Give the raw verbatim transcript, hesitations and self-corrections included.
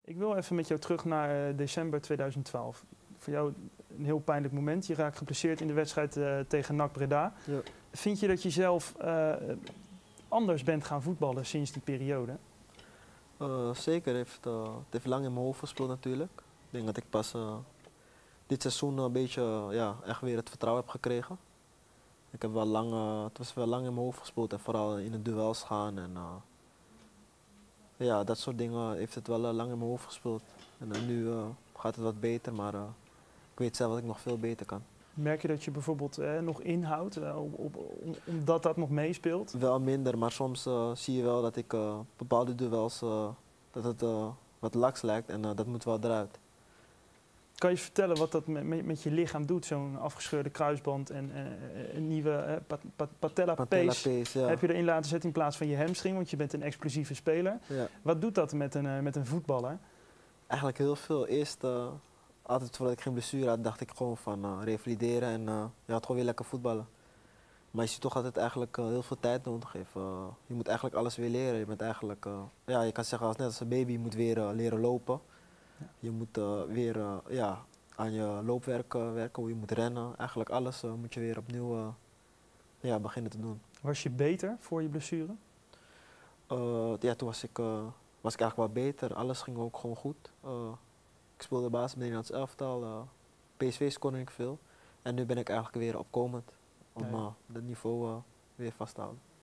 Ik wil even met jou terug naar uh, december tweeduizend twaalf. Voor jou een heel pijnlijk moment. Je raakt geblesseerd in de wedstrijd uh, tegen N A C Breda. Ja. Vind je dat je zelf uh, anders bent gaan voetballen sinds die periode? Uh, zeker, het heeft, uh, het heeft lang in mijn hoofd gespeeld natuurlijk. Ik denk dat ik pas uh, dit seizoen een beetje uh, ja, echt weer het vertrouwen heb gekregen. Ik heb wel lang, uh, het was wel lang in mijn hoofd gespeeld en vooral in de duels gaan. En, uh, ja, dat soort dingen heeft het wel uh, lang in mijn hoofd gespeeld. En uh, nu uh, gaat het wat beter, maar uh, ik weet zelf dat ik nog veel beter kan. Merk je dat je bijvoorbeeld eh, nog inhoudt, eh, op, op, om, omdat dat nog meespeelt? Wel minder, maar soms uh, zie je wel dat ik uh, bepaalde duels, uh, dat het uh, wat laks lijkt en uh, dat moet wel eruit. Kan je vertellen wat dat met, met je lichaam doet, zo'n afgescheurde kruisband en uh, een nieuwe uh, pat, pat, patella, Patella pace, pace, ja. heb je erin laten zetten in plaats van je hamstring, want je bent een explosieve speler. Ja. Wat doet dat met een, uh, met een voetballer? Eigenlijk heel veel. Eerst, uh, altijd voordat ik geen blessure had, dacht ik gewoon van uh, revalideren en uh, je had gewoon weer lekker voetballen. Maar je ziet toch dat het eigenlijk uh, heel veel tijd nodig heeft. Uh, je moet eigenlijk alles weer leren. Je bent eigenlijk, uh, ja, je kan zeggen als net als een baby, je moet weer uh, leren lopen. Ja. Je moet uh, weer uh, ja, aan je loopwerk uh, werken, hoe je moet rennen. Eigenlijk alles uh, moet je weer opnieuw uh, ja, beginnen te doen. Was je beter voor je blessure? Uh, ja, toen was ik, uh, was ik eigenlijk wat beter. Alles ging ook gewoon goed. Uh, ik speelde basis bij het Nederlands elftal. Uh, P S V scoorde ik veel. En nu ben ik eigenlijk weer opkomend om uh, dat niveau uh, weer vast te houden.